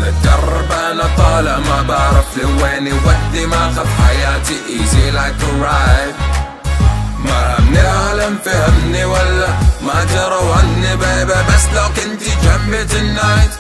على الدرب انا طالع ما بعرف لوين يودي، ما خذ حياتي easy like a ride. ما همني عالم فهمني ولا ما جروا عني بيبي، بس لو كنتي جنبي tonight.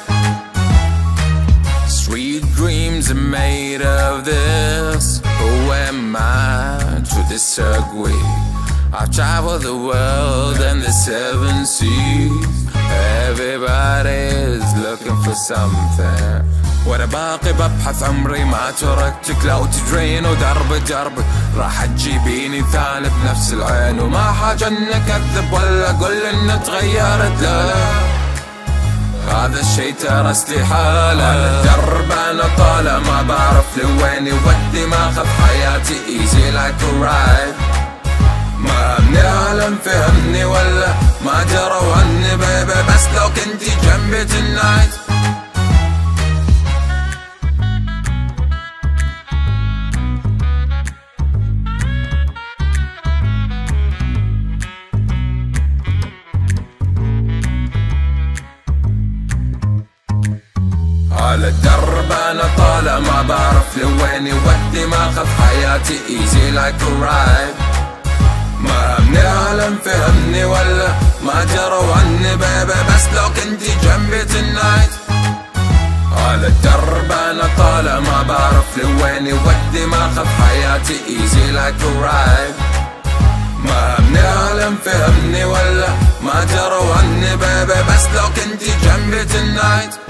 Sweet dreams are made of this. Who am I to disagree? I've traveled the world and the 7 seas. Everybody's looking for something. وانا باقي ببحث عمري ما تركتك، لو تدرين ودرب دربك راح تجيبيني ثاني بنفس العين. وما حاجة انك اكذب ولا اقول ان تغيرت، لا هذا الشي ترى استحالة. على الدرب انا طالع ما بعرف لوين يودي، ما خذ حياتي easy like a ride. ما همني عالم فهمني ولا ما جروا عني بيبي، بس لو كنتي جنبي tonight. على الدرب انا طالع ما بعرف لوين يودي، ما خذ حياتي easy like a ride. ما همني عالم فهمني ولا ما جروا عني بيبي، بس لو كنتي جنبي tonight. على الدرب انا طالع ما بعرف لوين يودي، ما خذ حياتي easy like a ride. ما همني عالم فهمني ولا ما جروا عني بيبي، بس لو كنتي جنبي tonight.